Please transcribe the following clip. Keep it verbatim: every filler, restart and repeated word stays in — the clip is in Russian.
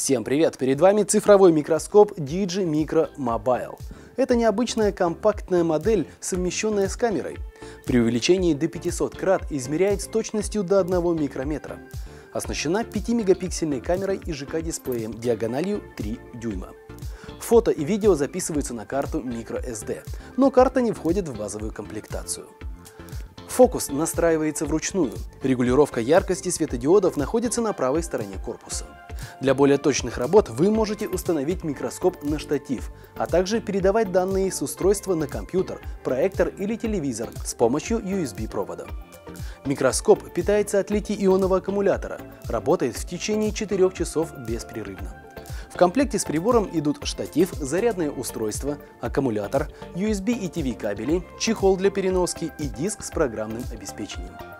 Всем привет! Перед вами цифровой микроскоп ди джи Micro Mobile. Это необычная компактная модель, совмещенная с камерой. При увеличении до пятисот крат измеряет с точностью до одного микрометра. Оснащена пятимегапиксельной камерой и ЖК-дисплеем диагональю три дюйма. Фото и видео записываются на карту microSD, но карта не входит в базовую комплектацию. Фокус настраивается вручную. Регулировка яркости светодиодов находится на правой стороне корпуса. Для более точных работ вы можете установить микроскоп на штатив, а также передавать данные с устройства на компьютер, проектор или телевизор с помощью ю эс би-провода. Микроскоп питается от литий-ионного аккумулятора, работает в течение четырёх часов беспрерывно. В комплекте с прибором идут штатив, зарядное устройство, аккумулятор, ю эс би и ти ви кабели, чехол для переноски и диск с программным обеспечением.